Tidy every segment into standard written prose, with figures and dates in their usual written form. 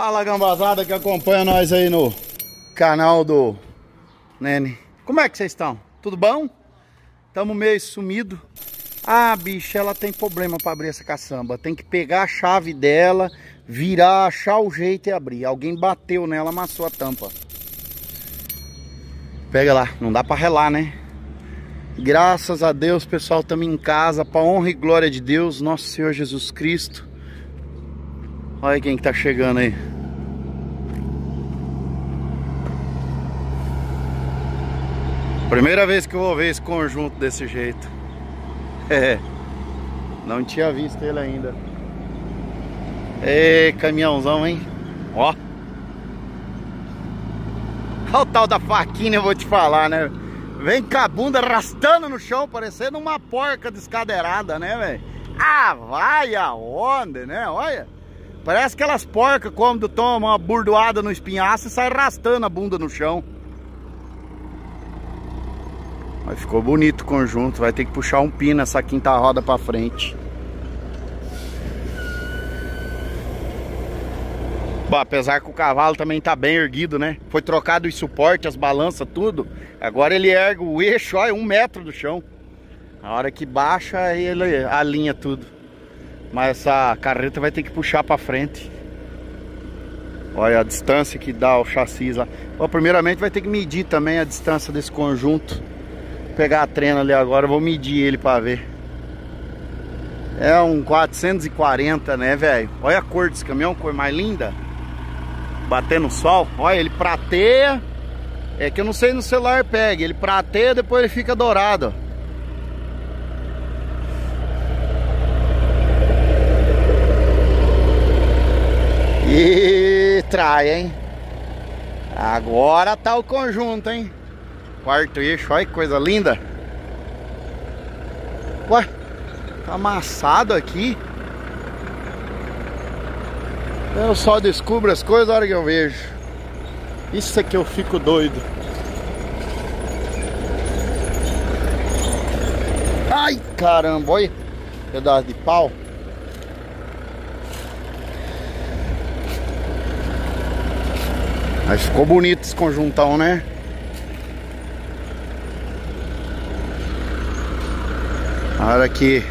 Fala, gambazada que acompanha nós aí no canal do Nene. Como é que vocês estão? Tudo bom? Tamo meio sumido. Ah, bicho, ela tem problema pra abrir essa caçamba. Tem que pegar a chave dela, virar, achar o jeito e abrir. Alguém bateu nela, amassou a tampa. Pega lá, não dá pra relar, né? Graças a Deus, pessoal, estamos em casa, pra honra e glória de Deus, nosso Senhor Jesus Cristo. Olha quem que tá chegando aí. Primeira vez que eu vou ver esse conjunto desse jeito. Não tinha visto ele ainda. Ê, caminhãozão, hein? Ó. Olha o tal da faquinha, eu vou te falar, né? Vem com a bunda arrastando no chão, parecendo uma porca descadeirada, né, velho? Ah, vai aonde, né? Olha. Parece aquelas porcas quando tomam uma burdoada no espinhaço e sai arrastando a bunda no chão. Mas ficou bonito o conjunto. Vai ter que puxar um pino essa quinta roda pra frente. Bom, apesar que o cavalo também tá bem erguido, né? Foi trocado os suportes, as balanças, tudo. Agora ele ergue o eixo, olha, 1 metro do chão. A hora que baixa, ele alinha tudo. Mas essa carreta vai ter que puxar pra frente. Olha a distância que dá o chassi lá. Bom, primeiramente vai ter que medir também a distância desse conjunto. Vou pegar a trena ali agora, vou medir ele pra ver. É um 440, né, velho? Olha a cor desse caminhão, cor mais linda. Batendo o sol. Olha, ele prateia. É que eu não sei no celular pega. Ele prateia, depois ele fica dourado, ó. E trai, hein? Agora tá o conjunto, hein? Quarto eixo, olha que coisa linda. Ué, tá amassado aqui. Eu só descubro as coisas na hora que eu vejo. Isso é que eu fico doido. Ai, caramba, olha. Pedaço de pau. Mas ficou bonito esse conjuntão, né? A hora que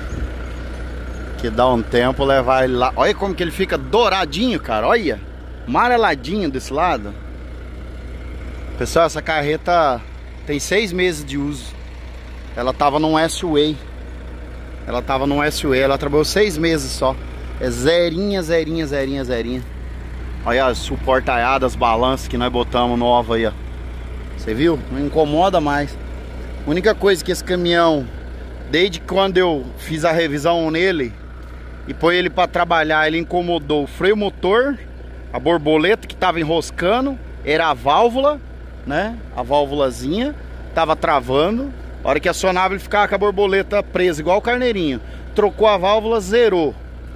dá um tempo, levar ele lá. Olha como que ele fica douradinho, cara. Olha, amareladinho desse lado. Pessoal, essa carreta tem 6 meses de uso. Ela tava num S-Way. Ela trabalhou 6 meses só. É zerinha, zerinha, zerinha, zerinha. Olha as suportaiadas, balanças que nós botamos nova aí, ó. Você viu? Não incomoda mais. A única coisa que esse caminhão, desde quando eu fiz a revisão nele e põe ele para trabalhar, ele incomodou o freio motor, a borboleta que tava enroscando, era a válvula, né? A válvulazinha tava travando. A hora que acionava ele ficava com a borboleta presa, igual o carneirinho. Trocou a válvula, zerou.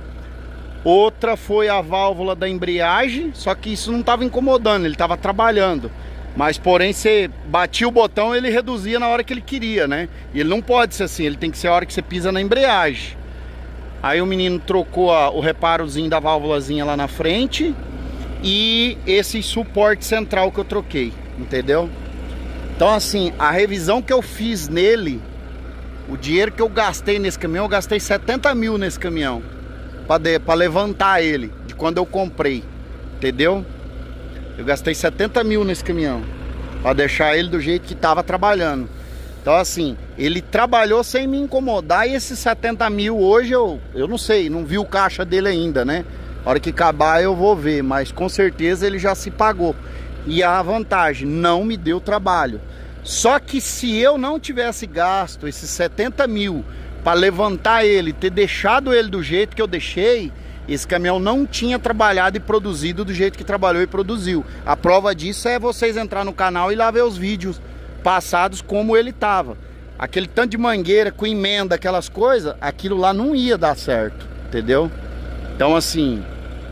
Outra foi a válvula da embreagem, só que isso não estava incomodando, ele estava trabalhando. Mas porém, você batia o botão, ele reduzia na hora que ele queria, né? E ele não pode ser assim, ele tem que ser a hora que você pisa na embreagem. Aí o menino trocou o reparozinho da válvulazinha lá na frente e esse suporte central que eu troquei, entendeu? Então assim, a revisão que eu fiz nele, o dinheiro que eu gastei nesse caminhão, eu gastei 70 mil nesse caminhão. Pra levantar ele, de quando eu comprei, entendeu? Eu gastei 70 mil nesse caminhão, pra deixar ele do jeito que tava trabalhando. Então assim, ele trabalhou sem me incomodar. E esses 70 mil hoje eu não sei, não vi o caixa dele ainda, né? A hora que acabar eu vou ver, mas com certeza ele já se pagou. E a vantagem, não me deu trabalho. Só que se eu não tivesse gasto esses 70 mil para levantar ele, ter deixado ele do jeito que eu deixei, esse caminhão não tinha trabalhado e produzido do jeito que trabalhou e produziu. A prova disso é vocês entrar no canal e lá ver os vídeos passados como ele tava. Aquele tanto de mangueira com emenda, aquelas coisas, aquilo lá não ia dar certo, entendeu? Então assim,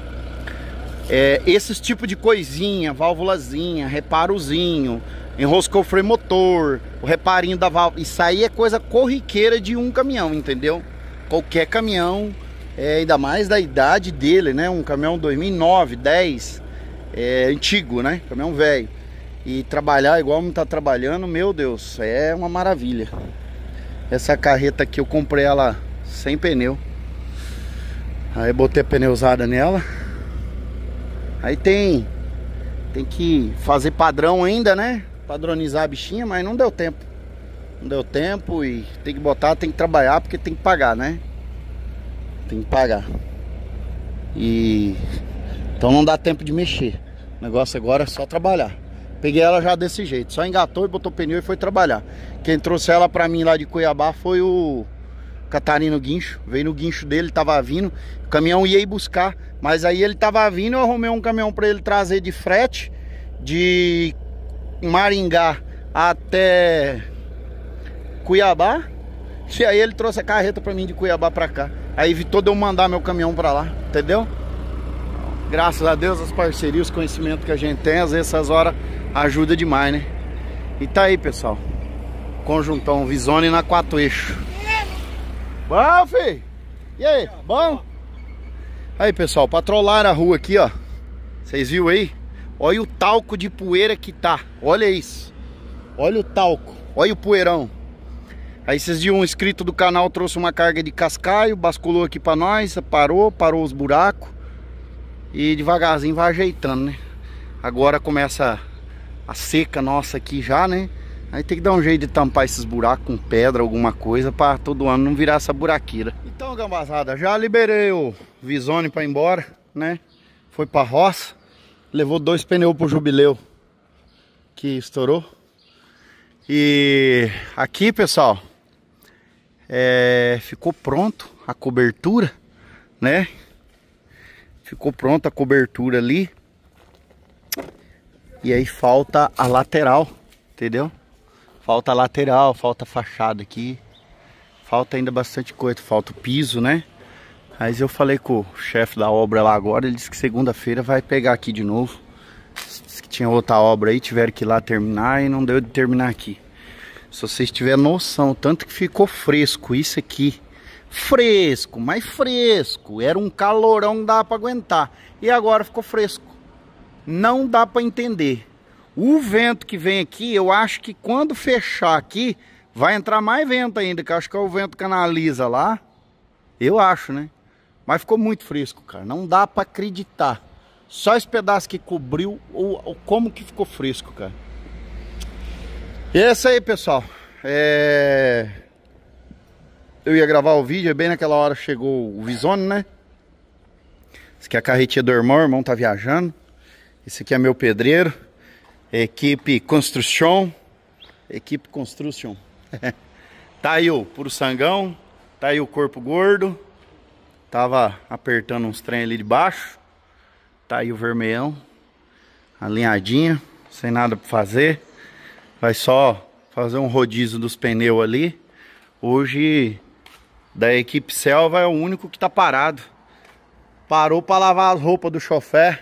esses tipos de coisinha, válvulazinha, reparozinho, enroscou o freio motor, o reparinho da válvula, isso aí é coisa corriqueira de um caminhão, entendeu? Qualquer caminhão, ainda mais da idade dele, né? Um caminhão 2009, 10, antigo, né? Caminhão velho. E trabalhar igual não tá trabalhando, meu Deus, é uma maravilha. Essa carreta aqui eu comprei ela sem pneu. Aí botei a pneusada nela. Aí tem que fazer padrão ainda, né? Padronizar a bichinha, mas não deu tempo. Não deu tempo e tem que botar, tem que trabalhar porque tem que pagar, né? Tem que pagar. E então não dá tempo de mexer. O negócio agora é só trabalhar. Peguei ela já desse jeito, só engatou e botou pneu e foi trabalhar. Quem trouxe ela pra mim lá de Cuiabá foi o Catarino Guincho. Veio no guincho dele, tava vindo. O caminhão ia ir buscar, mas aí ele tava vindo, eu arrumei um caminhão pra ele trazer de frete de Maringá até Cuiabá. E aí ele trouxe a carreta pra mim de Cuiabá pra cá. Aí evitou de eu mandar meu caminhão pra lá, entendeu? Graças a Deus, as parcerias, os conhecimentos que a gente tem, às vezes essas horas ajuda demais, né? E tá aí, pessoal. Conjuntão Visone na 4 eixos. Bom, filho? E aí, bom? Aí, pessoal, patrolaram a rua aqui, ó. Vocês viram aí? Olha o talco de poeira que tá. Olha isso. Olha o talco. Olha o poeirão. Aí esses dias um inscrito do canal trouxe uma carga de cascaio, basculou aqui pra nós, parou os buracos. E devagarzinho vai ajeitando, né? Agora começa a seca nossa aqui já, né? Aí tem que dar um jeito de tampar esses buracos com pedra, alguma coisa, pra todo ano não virar essa buraqueira. Então, gambazada, já liberei o Visone pra ir embora, né? Foi pra roça. Levou 2 pneus pro jubileu que estourou. E aqui, pessoal, ficou pronto a cobertura, né? Ficou pronta a cobertura ali. E aí falta a lateral, entendeu? Falta a lateral, falta a fachada aqui. Falta ainda bastante coisa, falta o piso, né? Mas eu falei com o chefe da obra lá agora, ele disse que segunda-feira vai pegar aqui de novo. Disse que tinha outra obra aí, tiveram que ir lá terminar e não deu de terminar aqui. Se vocês tiverem noção, tanto que ficou fresco isso aqui. Fresco, mas fresco. Era um calorão, não dava pra aguentar. E agora ficou fresco. Não dá pra entender. O vento que vem aqui, eu acho que quando fechar aqui, vai entrar mais vento ainda, que eu acho que é o vento canaliza lá. Eu acho, né? Mas ficou muito fresco, cara. Não dá pra acreditar. Só esse pedaço que cobriu, como que ficou fresco, cara. E é isso aí, pessoal. Eu ia gravar o vídeo, bem naquela hora chegou o Visone, né? Esse aqui é a carretinha do irmão, o irmão tá viajando. Esse aqui é meu pedreiro. Equipe Construção. Equipe Construção. Tá aí o puro sangão. Tá aí o corpo gordo. Tava apertando uns trem ali de baixo. Tá aí o vermelhão. Alinhadinho. Sem nada pra fazer. Vai só fazer um rodízio dos pneus ali. Hoje, da equipe Selva, é o único que tá parado. Parou pra lavar as roupas do chofé.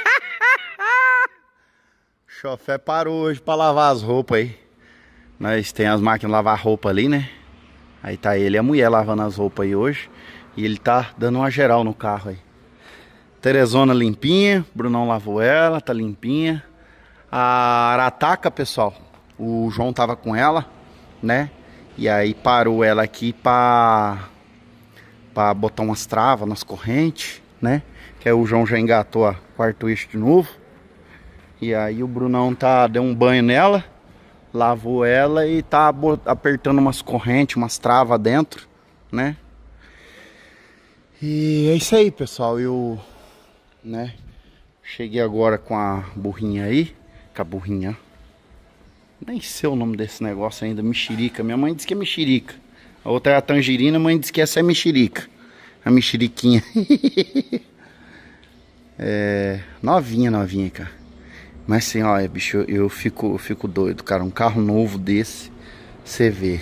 O chofé parou hoje pra lavar as roupas aí. Nós tem as máquinas de lavar roupa ali, né? Aí tá ele e a mulher lavando as roupas aí hoje. E ele tá dando uma geral no carro aí. Teresona limpinha, Brunão lavou ela, tá limpinha. A Arataca, pessoal, o João tava com ela, né? E aí parou ela aqui pra botar umas travas nas correntes, né? Que aí o João já engatou a 4º eixo de novo. E aí o Brunão deu um banho nela, lavou ela e tá apertando umas correntes, umas travas dentro, né? E é isso aí, pessoal. Eu, né, cheguei agora com a burrinha aí. Com a burrinha. Nem sei o nome desse negócio ainda, mexerica. Minha mãe disse que é mexerica. A outra é a tangerina, a mãe disse que essa é mexerica. A mexeriquinha. Novinha, cara. Mas assim, ó, bicho, eu fico doido, cara. Um carro novo desse, você vê.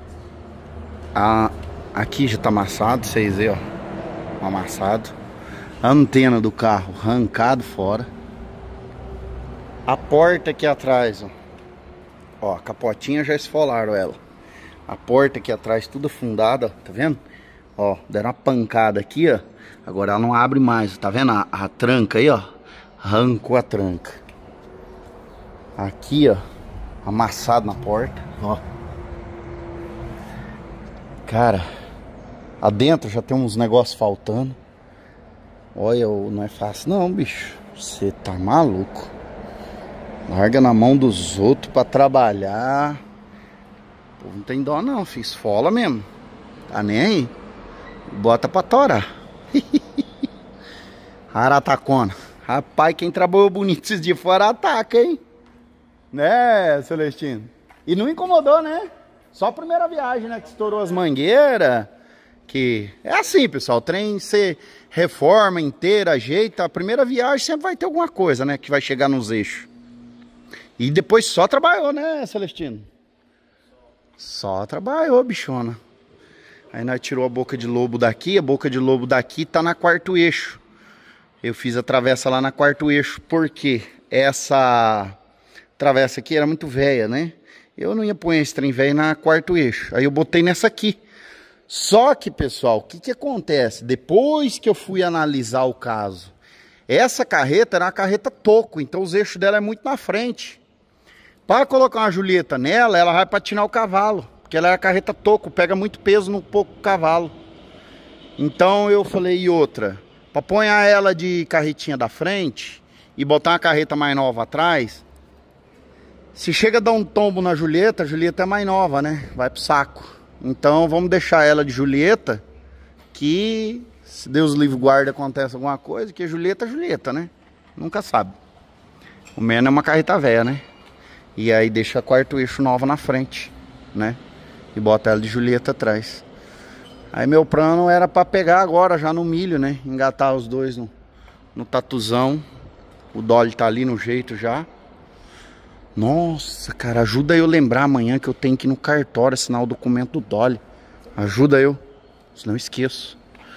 Aqui já tá amassado, vocês vê, ó. Amassado. A antena do carro arrancado fora. A porta aqui atrás, ó. Ó, a capotinha já esfolaram ela. A porta aqui atrás tudo afundada, ó, tá vendo? Ó, deram uma pancada aqui, ó. Agora ela não abre mais, tá vendo a tranca aí, ó? Arrancou a tranca. Aqui, ó. Amassado na porta, ó. Cara, adentro já tem uns negócios faltando. Olha, não é fácil não, bicho. Você tá maluco. Larga na mão dos outros pra trabalhar. Pô, não tem dó não, filho. Esfola mesmo. Tá nem aí. Bota pra torar. Aratacona. Rapaz, quem trabalhou bonito esses dias foi Arataca, hein? Né, Celestino? E não incomodou, né? Só a primeira viagem, né? Que estourou as mangueiras. Que é assim, pessoal. O trem você reforma inteira, ajeita. A primeira viagem sempre vai ter alguma coisa, né? Que vai chegar nos eixos. E depois só trabalhou, né, Celestino? Só trabalhou, bichona. Aí nós tirou a boca de lobo daqui. A boca de lobo daqui tá na quarto eixo. Eu fiz a travessa lá na quarto eixo. Por quê? Essa travessa aqui era muito velha, né? Eu não ia pôr esse trem velho na quarto eixo. Aí eu botei nessa aqui. Só que, pessoal, o que acontece? Depois que eu fui analisar o caso, essa carreta era uma carreta toco, então os eixos dela é muito na frente. Para colocar uma Julieta nela, ela vai patinar o cavalo, porque ela é a carreta toco, pega muito peso no pouco cavalo. Então eu falei, e outra, para pôr ela de carretinha da frente e botar uma carreta mais nova atrás, se chega a dar um tombo na Julieta, a Julieta é mais nova, né? Vai pro saco. Então vamos deixar ela de Julieta, que se Deus livre guarde acontece alguma coisa, que Julieta é Julieta, né? Nunca sabe. O menos é uma carreta velha, né? E aí deixa a quarto eixo nova na frente, né? E bota ela de Julieta atrás. Aí meu plano era para pegar agora já no milho, né? Engatar os dois no tatuzão. O Dolly tá ali no jeito já. Nossa, cara, ajuda eu lembrar amanhã que eu tenho que ir no cartório assinar o documento do Dolly. Ajuda eu, senão eu esqueço.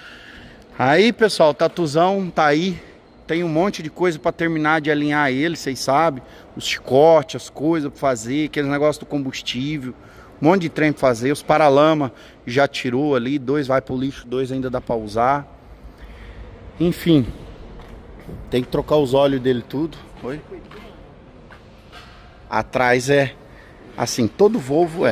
Aí, pessoal, o tatuzão tá aí. Tem um monte de coisa pra terminar de alinhar ele, vocês sabem. Os chicotes, as coisas pra fazer, aqueles negócios do combustível. Um monte de trem pra fazer. Os paralama já tirou ali, 2 vai pro lixo, 2 ainda dá pra usar. Enfim, tem que trocar os óleos dele tudo. Oi? Atrás é assim, todo Volvo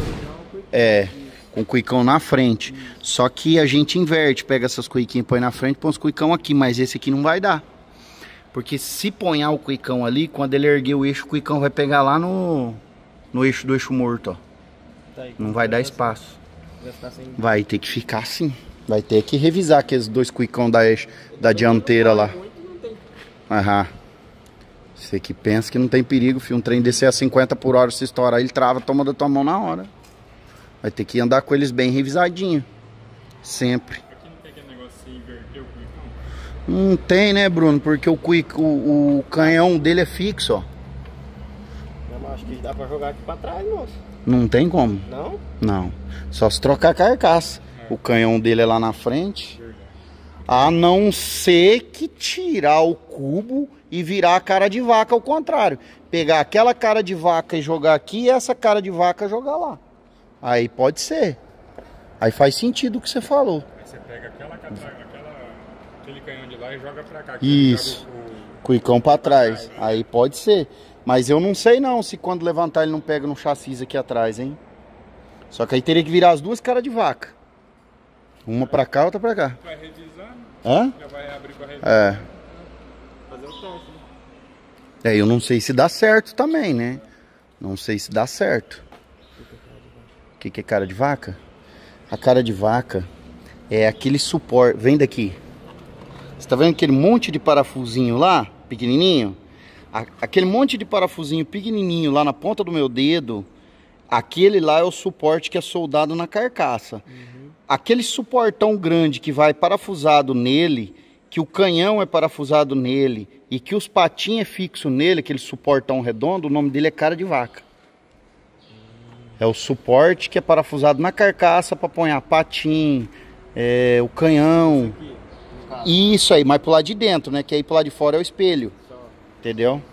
é com cuicão na frente. Só que a gente inverte, pega essas cuiquinhas, põe na frente, põe os cuicão aqui, mas esse aqui não vai dar. Porque se ponhar o cuicão ali, quando ele erguer o eixo, o cuicão vai pegar lá no eixo do eixo morto, ó. Não vai dar espaço. Vai ter que ficar assim. Vai ter que revisar aqueles 2 cuicão da dianteira lá. Aham. Você que pensa que não tem perigo, filho. Um trem descer a 50 por hora, se estourar, ele trava, toma da tua mão na hora. Vai ter que andar com eles bem revisadinho. Sempre. Aqui não tem aquele negócio de inverter o cuicão? Não tem, né, Bruno? Porque o canhão dele é fixo, ó. Eu acho que dá pra jogar aqui pra trás, moço. Não tem como. Não? Não. Só se trocar a carcaça. O canhão dele é lá na frente. A não ser que tirar o cubo e virar a cara de vaca ao contrário. Pegar aquela cara de vaca e jogar aqui e essa cara de vaca jogar lá. Aí pode ser. Aí faz sentido o que você falou. Aí você pega aquele canhão de lá e joga pra cá. Isso. Cuicão pra trás. Aí pode ser. Mas eu não sei não se quando levantar ele não pega no chassi aqui atrás, hein? Só que aí teria que virar as 2 caras de vaca. Uma pra cá, outra pra cá. Vai revisar? Hã? Já vai abrir pra revisar. É. Fazer o teste, né? É, eu não sei se dá certo também, né? Não sei se dá certo. O que é cara de vaca? A cara de vaca é aquele suporte. Vem daqui. Você tá vendo aquele monte de parafusinho lá, pequenininho? Aquele monte de parafusinho pequenininho lá na ponta do meu dedo, aquele lá é o suporte que é soldado na carcaça. Aquele suportão grande que vai parafusado nele, que o canhão é parafusado nele e que os patinhos é fixo nele, aquele suportão redondo, o nome dele é cara de vaca. É o suporte que é parafusado na carcaça para pôr patinho, o canhão. Isso aí, mas pro lado de dentro, né? Que aí pro lado de fora é o espelho. Entendeu?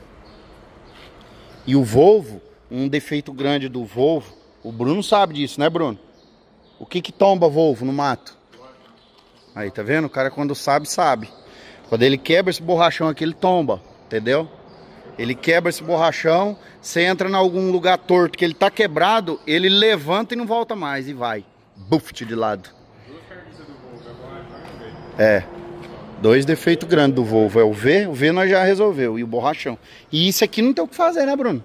E o Volvo, um defeito grande do Volvo, o Bruno sabe disso, né, Bruno? O que tomba Volvo no mato? Aí, tá vendo? O cara quando sabe, sabe. Quando ele quebra esse borrachão aqui, ele tomba, entendeu? Ele quebra esse borrachão, você entra em algum lugar torto que ele tá quebrado, ele levanta e não volta mais e vai. Buft de lado. É. 2 defeitos grandes do Volvo. É o V nós já resolveu, e o borrachão. E isso aqui não tem o que fazer, né, Bruno?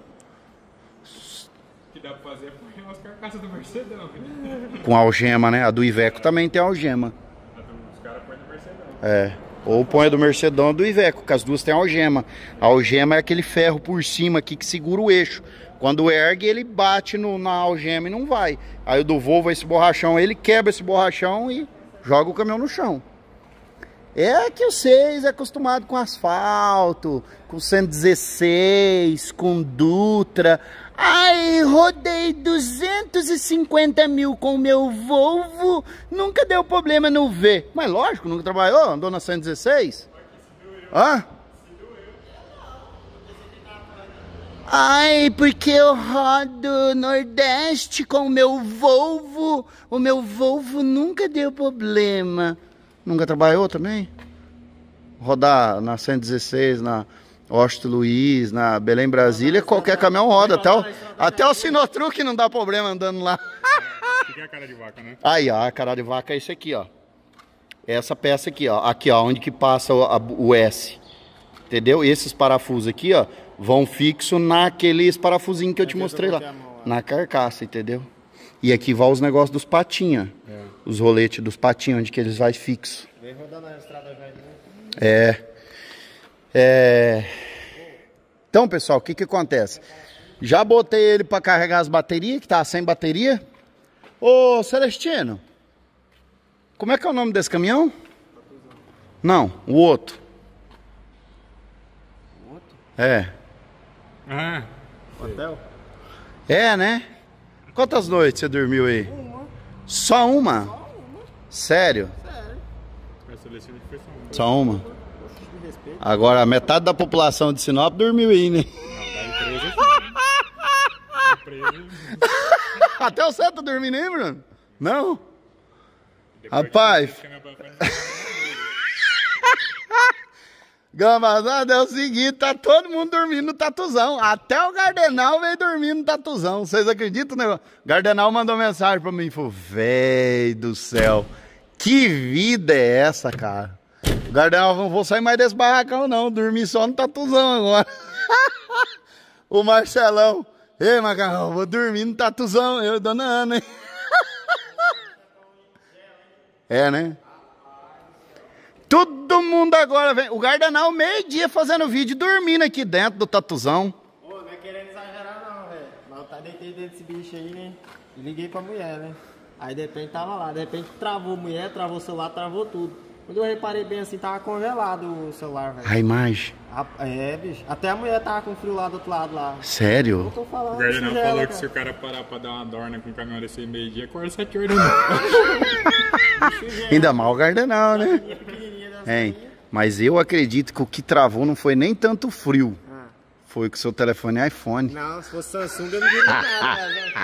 O que dá pra fazer é pôr umas carcaças do Mercedão. Com algema, né? A do Iveco também tem algema. Os caras põem no Mercedão. É. Ou põe a do Mercedão ou do Iveco, que as duas têm algema. A algema é aquele ferro por cima aqui que segura o eixo. Quando ergue, ele bate na algema e não vai. Aí o do Volvo, esse borrachão, ele quebra esse borrachão e joga o caminhão no chão. É que vocês é acostumado com asfalto, com 116, com Dutra. Ai, rodei 250 mil com o meu Volvo, nunca deu problema no V. Mas lógico, nunca trabalhou, andou na 116? Hã? Ai, porque eu rodo Nordeste com o meu Volvo nunca deu problema. Nunca trabalhou também? Rodar na 116, na Osto Luiz, na Belém Brasília, qualquer caminhão roda. Até o Sinotruque não dá problema andando lá. O que é a cara de vaca, né? Aí, ó, a cara de vaca é esse aqui, ó. Essa peça aqui, ó. Aqui, ó, onde que passa o S. Entendeu? Esses parafusos aqui, ó, vão fixo naqueles parafusinhos que eu te mostrei lá. Na carcaça, entendeu? E aqui vai os negócios dos patinhos. Os roletes dos patinhos, onde que eles vai fixo. Vem rodando na estrada velha, né? Então, pessoal, o que que acontece? Já botei ele para carregar as baterias, que tá sem bateria. Ô, Celestino, como é que é o nome desse caminhão? Não, o outro. O outro? É. Ah, Hotel? É, né? Quantas noites você dormiu aí? Uma. Só uma? Só uma. Sério? Sério. a seleção foi só uma. Só uma? Poxa, de respeito. Agora, metade da população de Sinop dormiu aí, né? Não, da empresa sim. Da empresa. Até você tá dormindo aí, Bruno? Não? Depois Rapaz. que minha banca Gambazada, é o seguinte, tá todo mundo dormindo no Tatuzão. Até o Gardenal veio dormir no Tatuzão. Vocês acreditam, né? O Gardenal mandou mensagem pra mim e falou: véi do céu, que vida é essa, cara? O Gardenal, não vou sair mais desse barracão, não. Dormi só no Tatuzão agora. O Marcelão: ei, Macarrão, vou dormir no Tatuzão. Eu, dona Ana, hein? É, né? Todo mundo agora vem. O Gardenal meio-dia fazendo vídeo dormindo aqui dentro do Tatuzão. Ô, não é querendo exagerar não, velho. Mas eu tá deitei dentro desse bicho aí, né? E liguei pra mulher, né? Aí de repente tava lá, de repente travou a mulher, travou o celular, travou tudo. Quando eu reparei bem assim, tava congelado o celular, velho. A imagem. É, bicho. Até a mulher tava com frio lá do outro lado lá. Sério? Eu tô falando. O Gardenal congela, falou que cara. se o cara parar pra dar uma dorna com o caminhão desse meio-dia, acorda 7 horas da noite. Ainda mal o Gardenal, né? Pequenininha dessa Hein? aí. Mas eu acredito que o que travou não foi nem tanto o frio. Ah. Foi que o seu telefone é iPhone. Não, se fosse Samsung eu não diria nada, velho.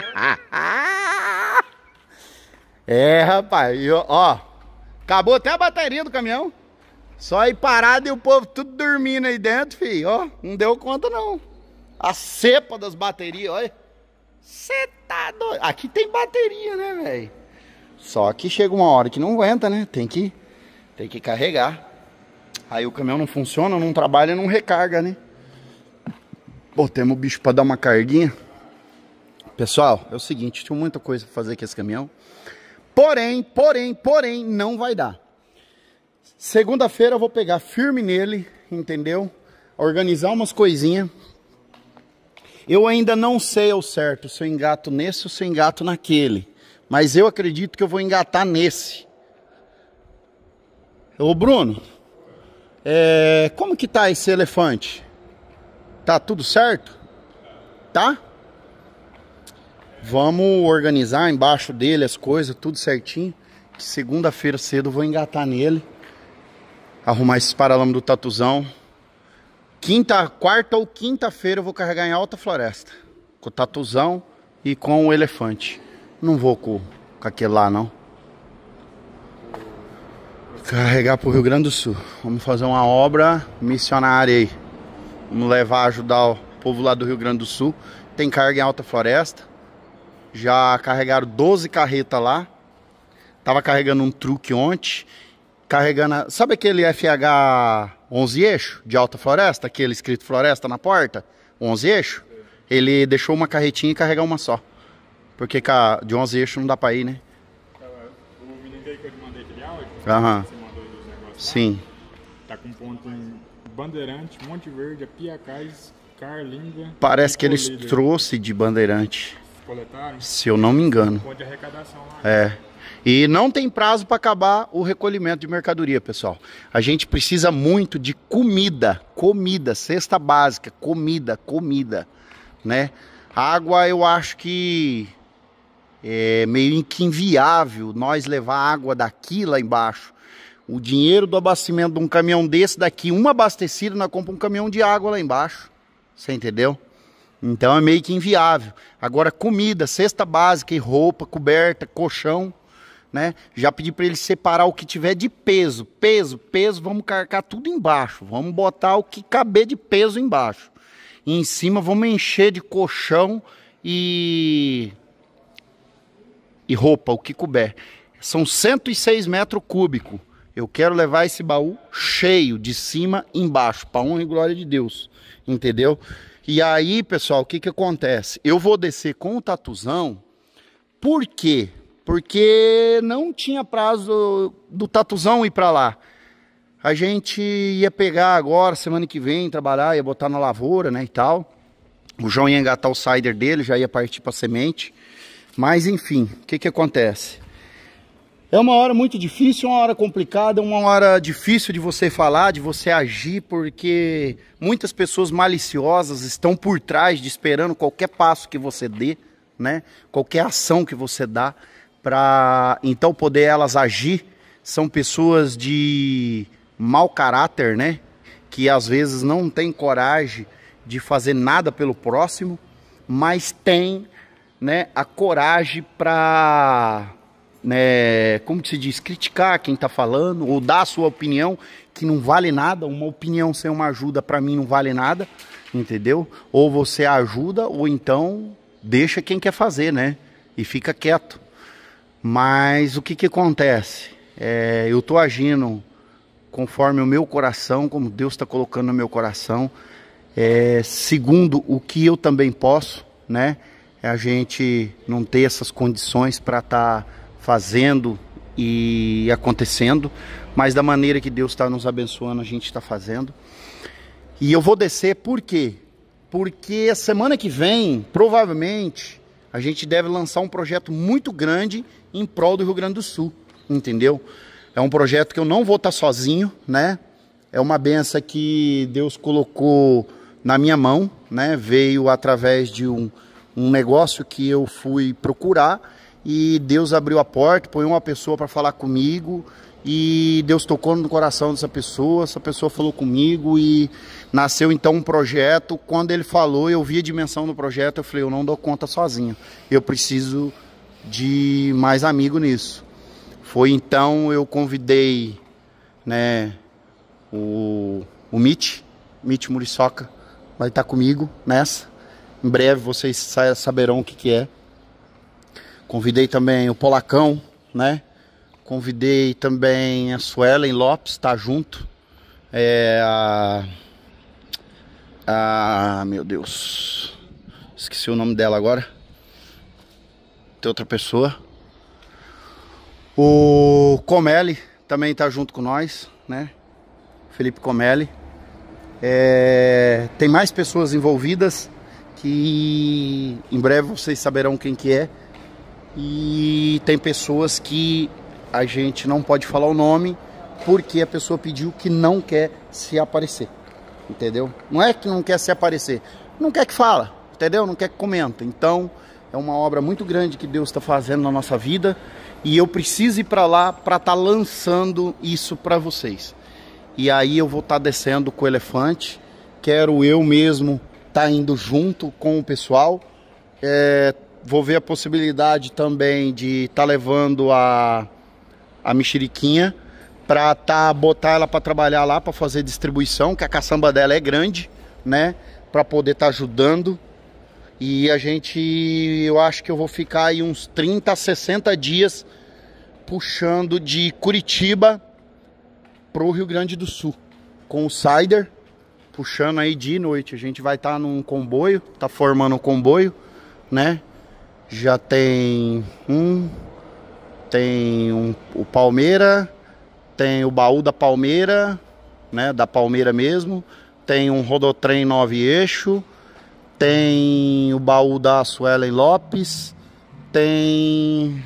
É, rapaz. Ó, acabou até a bateria do caminhão. Só aí parado e o povo tudo dormindo aí dentro, filho. Ó, não deu conta não. A cepa das baterias, olha. Você tá doido. Aqui tem bateria, né, velho? Só que chega uma hora que não aguenta, né? Tem que carregar. Aí o caminhão não funciona, não trabalha, não recarga, né? Botemos o bicho pra dar uma carguinha. Pessoal, é o seguinte, tinha muita coisa pra fazer com esse caminhão. Porém, não vai dar. Segunda-feira eu vou pegar firme nele, entendeu? Organizar umas coisinhas. Eu ainda não sei ao certo se eu engato nesse ou se eu engato naquele. Mas eu acredito que eu vou engatar nesse. Ô Bruno, como que tá esse elefante? Tá tudo certo? Tá? Vamos organizar embaixo dele as coisas, tudo certinho. Segunda-feira cedo eu vou engatar nele. Arrumar esses paralamas do Tatuzão. Quarta ou quinta-feira eu vou carregar em Alta Floresta. Com o Tatuzão e com o elefante. Não vou com aquele lá, não. Carregar pro Rio Grande do Sul. Vamos fazer uma obra missionária aí. Vamos levar, ajudar o povo lá do Rio Grande do Sul. Tem carga em Alta Floresta. Já carregaram 12 carretas lá. Tava carregando um truque ontem. Carregando, sabe aquele FH 11 eixo de Alta Floresta? Aquele escrito Floresta na porta? 11 eixo? Ele deixou uma carretinha e carregar uma só. Porque de 11 eixos não dá pra ir, né? O menino que eu te mandei aquele áudio, Aham. você mandou os negócios. Sim. Tá com ponto em Bandeirante, Monte Verde, Piacás, Carlinga. Parece que eles Colíder. trouxe de Bandeirante, Coletaram? se eu não me engano. Ponto de arrecadação lá. É. E não tem prazo para acabar o recolhimento de mercadoria, pessoal. A gente precisa muito de comida, cesta básica, comida, né? Água, eu acho que é meio que inviável nós levar água daqui lá embaixo. O dinheiro do abastecimento de um caminhão desse daqui, uma abastecida, nós compramos um caminhão de água lá embaixo. Você entendeu? Então é meio que inviável. Agora comida, cesta básica e roupa, coberta, colchão, né? Já pedi para eles separar o que tiver de peso, vamos carregar tudo embaixo. Vamos botar o que caber de peso embaixo. E em cima vamos encher de colchão e roupa, o que couber. São 106 metros cúbicos. Eu quero levar esse baú cheio, de cima e embaixo, para honra e glória de Deus, entendeu? E aí, pessoal, o que acontece? Eu vou descer com o Tatuzão, por quê? Porque não tinha prazo do Tatuzão ir para lá. A gente ia pegar agora, semana que vem, trabalhar, ia botar na lavoura, né, e tal. O João ia engatar o cider dele, já ia partir para semente. Mas, enfim, o que acontece? É uma hora muito difícil, uma hora complicada, uma hora difícil de você falar, de você agir, porque muitas pessoas maliciosas estão por trás, esperando qualquer passo que você dê, né? Qualquer ação que você dá, para então poder elas agir. São pessoas de mau caráter, né? Que às vezes não tem coragem de fazer nada pelo próximo, mas tem, né, a coragem para, né, como que se diz, criticar quem está falando, ou dar a sua opinião, que não vale nada. Uma opinião sem uma ajuda para mim não vale nada, entendeu? Ou você ajuda, ou então deixa quem quer fazer, né? E fica quieto. Mas o que acontece? Eu tô agindo conforme o meu coração, como Deus está colocando no meu coração, segundo o que eu também posso, né? A gente não ter essas condições para estar fazendo e acontecendo, mas da maneira que Deus está nos abençoando, a gente está fazendo. E eu vou descer por quê? Porque a semana que vem, provavelmente, a gente deve lançar um projeto muito grande em prol do Rio Grande do Sul, entendeu? É um projeto que eu não vou estar sozinho, né? É uma benção que Deus colocou na minha mão, né? Veio através de um negócio que eu fui procurar e Deus abriu a porta, põe uma pessoa para falar comigo e Deus tocou no coração dessa pessoa, essa pessoa falou comigo e nasceu então um projeto. Quando ele falou, eu vi a dimensão do projeto, eu falei, eu não dou conta sozinho, eu preciso de mais amigo nisso. Foi então eu convidei, né, o Mitch Muriçoca, vai estar comigo nessa. Em breve vocês saberão o que é. Convidei também o Polacão, né? Convidei também a Suelen Lopes, tá junto. Meu Deus, esqueci o nome dela agora. Tem outra pessoa. O Comelli também tá junto com nós, né? Felipe Comelli. Tem mais pessoas envolvidas que em breve vocês saberão quem que é. E tem pessoas que a gente não pode falar o nome porque a pessoa pediu que não quer se aparecer, entendeu? Não é que não quer se aparecer, não quer que fala, entendeu? Não quer que comenta. Então é uma obra muito grande que Deus está fazendo na nossa vida e eu preciso ir para lá para estar lançando isso para vocês. E aí eu vou estar descendo com o elefante, quero eu mesmo estar indo junto com o pessoal. Vou ver a possibilidade também de estar levando a mexeriquinha pra botar ela pra trabalhar lá, pra fazer distribuição, que a caçamba dela é grande, né? Pra poder tá ajudando. E eu acho que eu vou ficar aí uns 30 a 60 dias puxando de Curitiba pro Rio Grande do Sul. Com o Cider, puxando aí dia e noite. A gente vai estar num comboio, tá formando um comboio, né? Já tem o Palmeira, tem o baú da Palmeira, né? Da Palmeira mesmo. Tem um Rodotrem 9 eixo. Tem o baú da Suelen Lopes. Tem...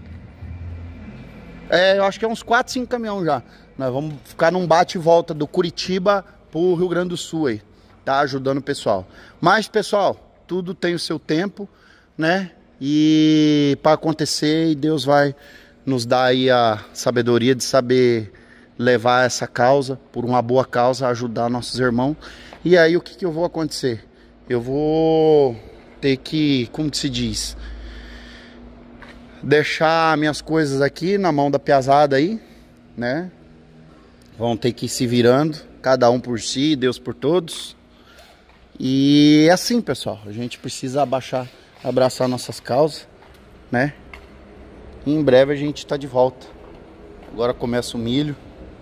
eu acho que é uns 4, 5 caminhões já. Nós vamos ficar num bate e volta do Curitiba pro Rio Grande do Sul aí. Tá ajudando o pessoal. Mas, pessoal, tudo tem o seu tempo, né? E para acontecer, e Deus vai nos dar aí a sabedoria de saber levar essa causa, por uma boa causa, ajudar nossos irmãos. E aí o que eu vou acontecer? Eu vou ter que, como que se diz, deixar minhas coisas aqui na mão da piazada aí, né? Vão ter que ir se virando, cada um por si, Deus por todos. E é assim, pessoal, a gente precisa abraçar nossas causas, né? E em breve a gente tá de volta. Agora começa o milho.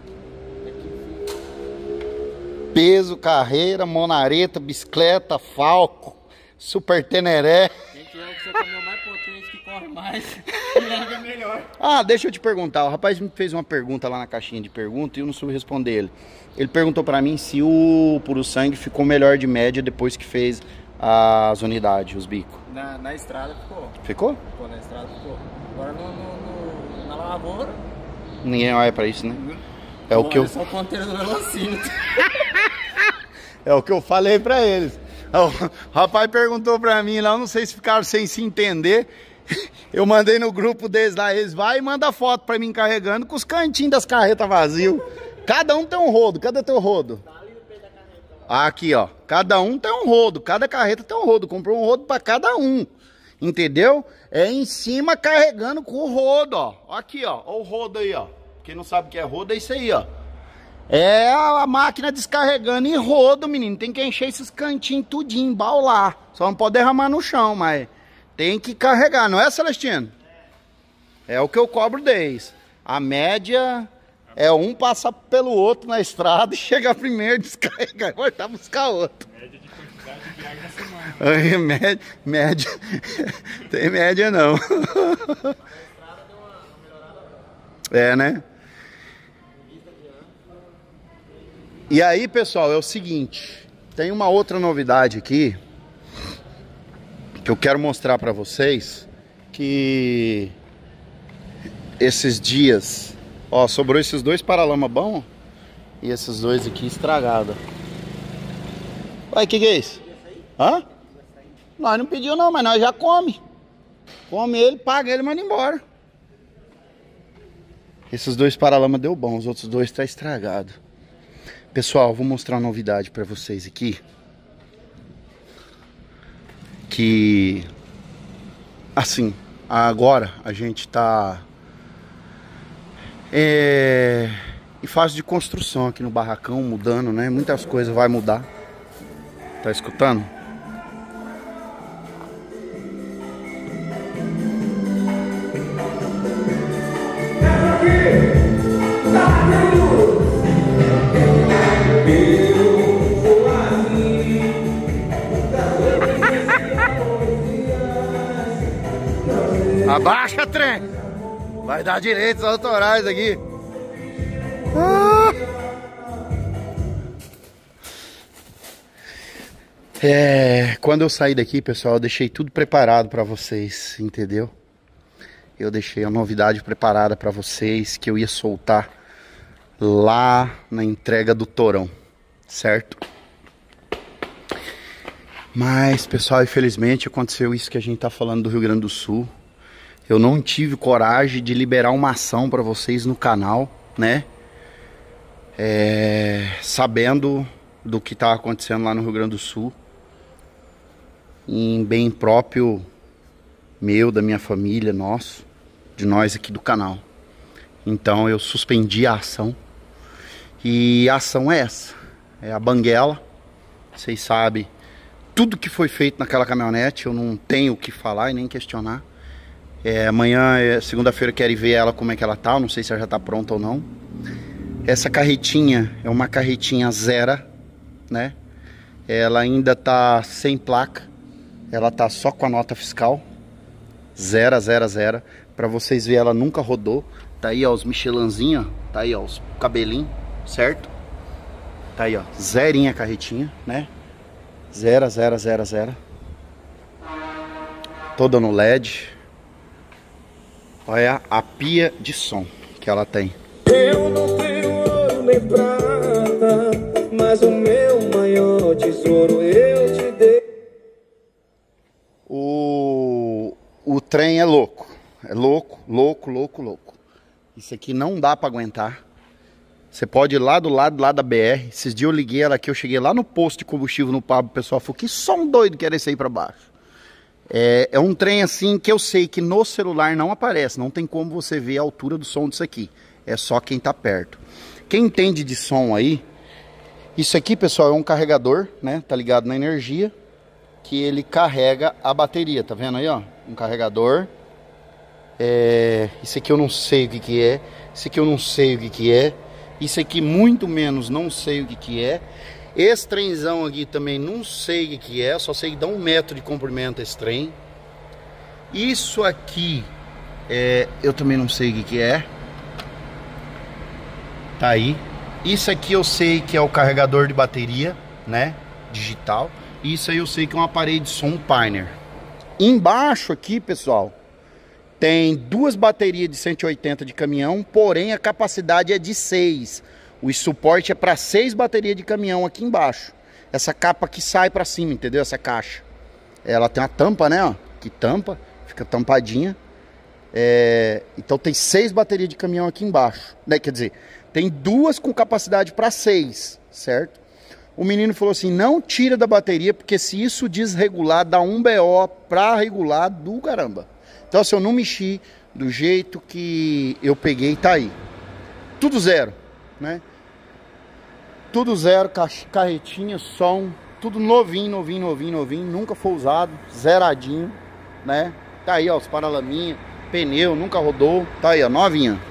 Peso, carreira, monareta, bicicleta, falco, super teneré. Quem tiver que ser o caminhão mais potente, que corre mais, leva melhor. Ah, deixa eu te perguntar. O rapaz me fez uma pergunta lá na caixinha de perguntas e eu não soube responder ele. Ele perguntou pra mim se o Puro Sangue ficou melhor de média depois que fez as unidades, os bicos. Na estrada ficou. Ficou? Ficou, na estrada ficou. Agora na lavoura... Ninguém olha pra isso, né? É o que eu... só o ponteiro do velocímetro. É o que eu falei pra eles. O rapaz perguntou pra mim lá, eu não sei se ficaram sem se entender. Eu mandei no grupo deles lá, eles vai e manda foto pra mim carregando com os cantinhos das carretas vazios. Cada um tem um rodo, cadê teu rodo? Aqui, ó, cada um tem um rodo, cada carreta tem um rodo, comprou um rodo pra cada um, entendeu? É em cima carregando com o rodo, ó, aqui, ó o rodo aí, ó. Quem não sabe o que é rodo é isso aí, ó. É a máquina descarregando e rodo, menino. Tem que encher esses cantinhos tudinho, embaular. Só não pode derramar no chão, mas tem que carregar, não é, Celestino? É o que eu cobro deles. A média é um passar pelo outro na estrada e chegar primeiro, descarregar e voltar a buscar outro. Média de quantidade de viagem na semana. Aí, média. Tem média não. É, né? E aí, pessoal, é o seguinte, tem uma outra novidade aqui que eu quero mostrar pra vocês, que esses dias, ó, sobrou esses dois paralama bom e esses dois aqui estragados. Ué, que é isso? Hã? Nós não pediu não, mas nós já come. Come ele, paga ele e manda embora. Esses dois paralama deu bom, os outros dois tá estragado. Pessoal, vou mostrar uma novidade pra vocês aqui. Que, assim, agora a gente tá em fase de construção aqui no barracão, mudando, né? Muitas coisas vai mudar. Tá escutando? Abaixa, trem! Vai dar direitos autorais aqui. Quando eu saí daqui, pessoal, eu deixei tudo preparado pra vocês, entendeu? Eu deixei a novidade preparada pra vocês, que eu ia soltar lá na entrega do Torão, certo? Mas, pessoal, infelizmente aconteceu isso que a gente tá falando do Rio Grande do Sul. Eu não tive coragem de liberar uma ação para vocês no canal, né? Sabendo do que tá acontecendo lá no Rio Grande do Sul. Em bem próprio meu, da minha família, nosso, de nós aqui do canal. Então eu suspendi a ação. E a ação é essa. É a banguela. Vocês sabem tudo que foi feito naquela caminhonete. Eu não tenho o que falar e nem questionar. Amanhã, segunda-feira, eu quero ver ela como é que ela tá. Eu não sei se ela já tá pronta ou não. Essa carretinha é uma carretinha zero, né? Ela ainda tá sem placa. Ela tá só com a nota fiscal. 0. Pra vocês verem, ela nunca rodou. Tá aí, ó, os Michelinzinhos. Tá aí, ó, os cabelinhos, certo? Tá aí, ó, zerinha a carretinha, né? 0. Toda no LED. Olha a pia de som que ela tem. Eu não tenho ouro nem prata, mas o meu maior tesouro eu te dei. O trem é louco. É louco. Isso aqui não dá pra aguentar. Você pode ir lá do lado da BR. Esses dias eu liguei ela aqui, eu cheguei lá no posto de combustível no Pablo, o pessoal falou, que som doido que era esse aí pra baixo. É um trem assim que eu sei que no celular não aparece. Não tem como você ver a altura do som disso aqui. É só quem tá perto. Quem entende de som aí, isso aqui, pessoal, é um carregador, né? Tá ligado na energia, que ele carrega a bateria. Tá vendo aí, ó? Um carregador. Isso aqui eu não sei o que é. Isso aqui eu não sei o que é. Isso aqui muito menos não sei o que é. Esse trenzão aqui também não sei o que é. Só sei que dá 1 metro de comprimento esse trem. Isso aqui eu também não sei o que é. Tá aí. Isso aqui eu sei que é o carregador de bateria, né? Digital. Isso aí eu sei que é um aparelho de som Pioneer. Embaixo aqui, pessoal, tem 2 baterias de 180 de caminhão, porém a capacidade é de 6. O suporte é para 6 baterias de caminhão aqui embaixo. Essa capa que sai para cima, entendeu? Essa caixa. Ela tem uma tampa, né? Ó, que tampa, fica tampadinha. Então tem 6 baterias de caminhão aqui embaixo, né? Quer dizer, tem 2 com capacidade para 6, certo? O menino falou assim, não tira da bateria, porque se isso desregular, dá um BO para regular do caramba. Então assim, eu não mexi do jeito que eu peguei, tá aí. Tudo 0, né? Tudo 0, carretinha, som, tudo novinho, nunca foi usado, zeradinho, né? Tá aí, ó, os paralaminhas, pneu, nunca rodou, tá aí, ó, novinha.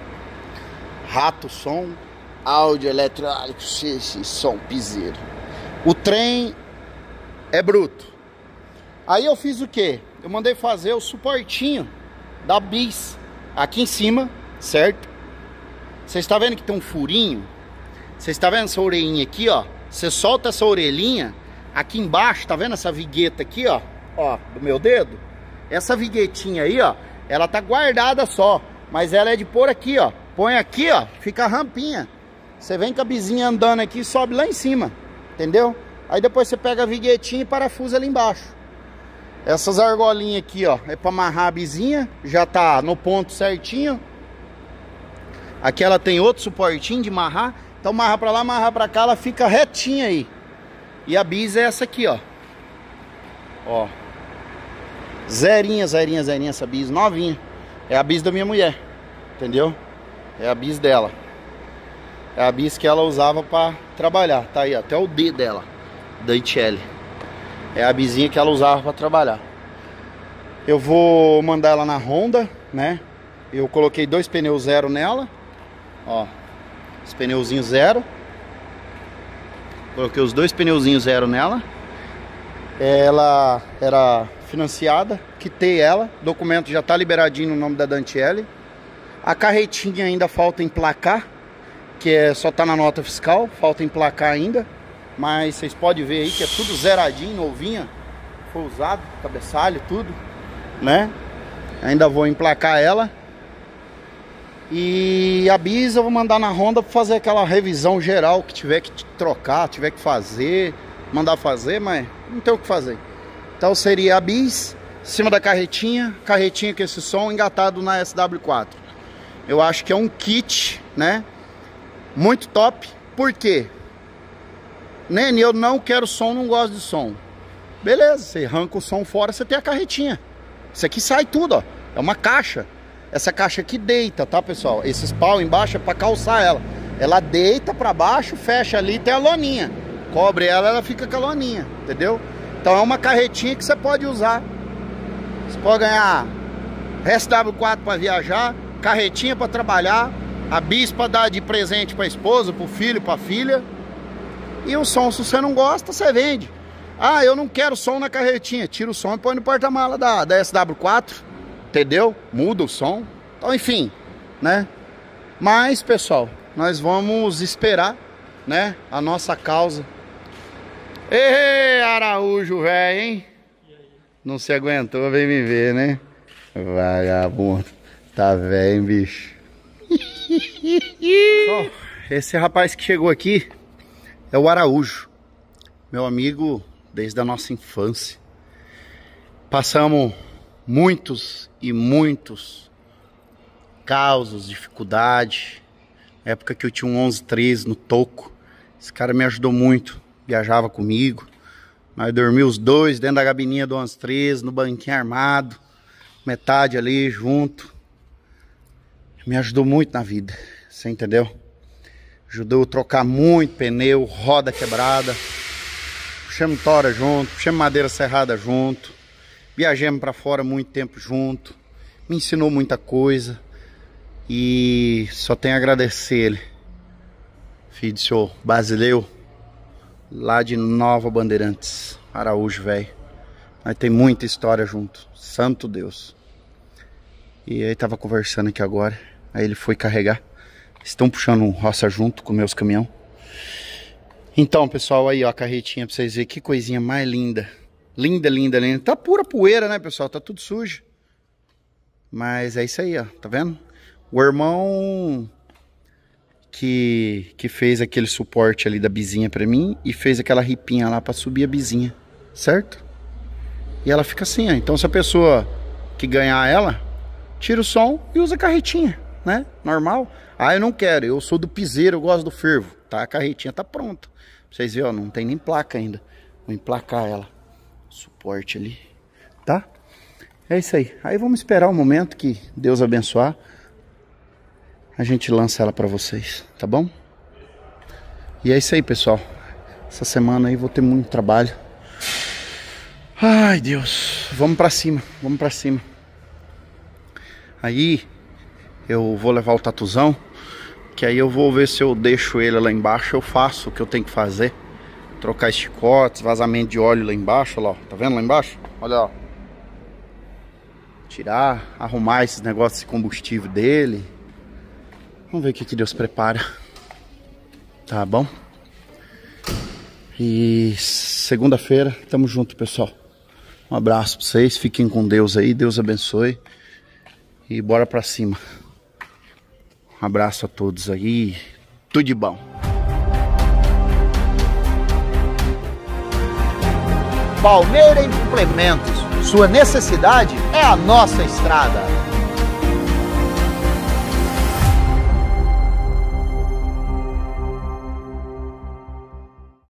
Rato, som, áudio eletrônico, som, piseiro. O trem é bruto. Aí eu fiz o quê? Eu mandei fazer o suportinho da bis aqui em cima, certo? Vocês estão vendo que tem um furinho? Vocês estão vendo essa orelhinha aqui, ó? Você solta essa orelhinha, aqui embaixo, tá vendo essa vigueta aqui, ó? Ó, do meu dedo? Essa viguetinha aí, ó, ela tá guardada só, mas ela é de pôr aqui, ó. Põe aqui, ó, fica a rampinha. Você vem com a bizinha andando aqui e sobe lá em cima, entendeu? Aí depois você pega a viguetinha e parafusa ali embaixo. Essas argolinhas aqui, ó, é pra amarrar a bizinha, já tá no ponto certinho. Aqui ela tem outro suportinho de amarrar. Então amarra pra lá, amarra pra cá, ela fica retinha aí. E a bis é essa aqui, ó. Ó. Zerinha essa bis, novinha. É a bis da minha mulher, entendeu? É a bis dela. É a bis que ela usava pra trabalhar. Tá aí, ó, até o D dela, da Ichelli. É a bizinha que ela usava pra trabalhar. Eu vou mandar ela na Honda, né? Eu coloquei 2 pneus 0 nela. Ó, os pneuzinhos 0. Coloquei os 2 pneuzinhos 0 nela. Ela era financiada, quitei ela. O documento já tá liberadinho no nome da Dantielli. A carretinha ainda falta emplacar, que só tá na nota fiscal, falta emplacar ainda. Mas vocês podem ver aí que é tudo zeradinho, novinha. Foi usado, cabeçalho, tudo, né? Ainda vou emplacar ela. E a bis eu vou mandar na Honda para fazer aquela revisão geral, que tiver que trocar, tiver que fazer, mandar fazer, mas não tem o que fazer. Então seria a bis, em cima da carretinha com esse som engatado na SW4. Eu acho que é um kit, né? Muito top. Por quê? Nene, eu não quero som, não gosto de som. Beleza, você arranca o som fora, você tem a carretinha. Isso aqui sai tudo, ó. É uma caixa. essa caixa aqui deita, tá, pessoal? Esses pau embaixo é pra calçar ela. Ela deita pra baixo, fecha ali, tem a loninha. Cobre ela, ela fica com a loninha, entendeu? Então é uma carretinha que você pode usar. Você pode ganhar SW4 pra viajar, carretinha pra trabalhar, a bis pra dar de presente pra esposa, pro filho, pra filha. E o som, se você não gosta, você vende. Ah, eu não quero som na carretinha. Tira o som e põe no porta-mala da SW4. Entendeu? Muda o som. Então, enfim, né? Mas, pessoal, nós vamos esperar, né? A nossa causa. Ei, Araújo, velho, hein? Não se aguentou, vem me ver, né? Vagabundo. Tá velho, hein, bicho? Esse rapaz que chegou aqui é o Araújo. Meu amigo desde a nossa infância. Passamos muitos e muitos causos, dificuldade. Na época que eu tinha um 11-13 no toco. Esse cara me ajudou muito. Viajava comigo. Nós dormíamos os dois dentro da gabininha do 11-13, no banquinho armado. Metade ali junto. Me ajudou muito na vida. Você entendeu? Ajudou a trocar muito pneu, roda quebrada. Puxamos tora junto, puxamos madeira serrada junto. Viajamos para fora muito tempo junto. Me ensinou muita coisa. E só tenho a agradecer ele. Filho do senhor Basileu, lá de Nova Bandeirantes. Araújo, velho. Nós tem muita história junto. Santo Deus. E aí tava conversando aqui agora. Aí ele foi carregar. Estão puxando roça junto com meus caminhão. Então, pessoal, aí ó, a carretinha pra vocês verem que coisinha mais linda. Linda, linda, linda. Tá pura poeira, né, pessoal? Tá tudo sujo. Mas é isso aí, ó. Tá vendo? O irmão que fez aquele suporte ali da bizinha pra mim e fez aquela ripinha lá pra subir a bizinha. Certo? E ela fica assim, ó. Então, se a pessoa que ganhar ela, tira o som e usa a carretinha, né? Normal. Ah, eu não quero. Eu sou do piseiro, eu gosto do fervo. Tá? A carretinha tá pronta. Pra vocês verem, ó, não tem nem placa ainda. Vou emplacar ela. Suporte ali. Tá? É isso aí. Aí vamos esperar o momento que Deus abençoar. A gente lança ela pra vocês. Tá bom? E é isso aí, pessoal. Essa semana aí vou ter muito trabalho. Ai, Deus. Vamos pra cima. Vamos pra cima. Aí eu vou levar o tatuzão. Que aí eu vou ver se eu deixo ele lá embaixo. Eu faço o que eu tenho que fazer. Trocar os chicotes, vazamento de óleo lá embaixo. Olha lá, tá vendo lá embaixo? Olha lá. Tirar, arrumar esses negócios de combustível dele. Vamos ver o que Deus prepara. Tá bom? E segunda-feira, tamo junto, pessoal. Um abraço pra vocês. Fiquem com Deus aí. Deus abençoe. E bora pra cima. Um abraço a todos aí. Tudo de bom. Palmeira Implementos. Sua necessidade é a nossa estrada.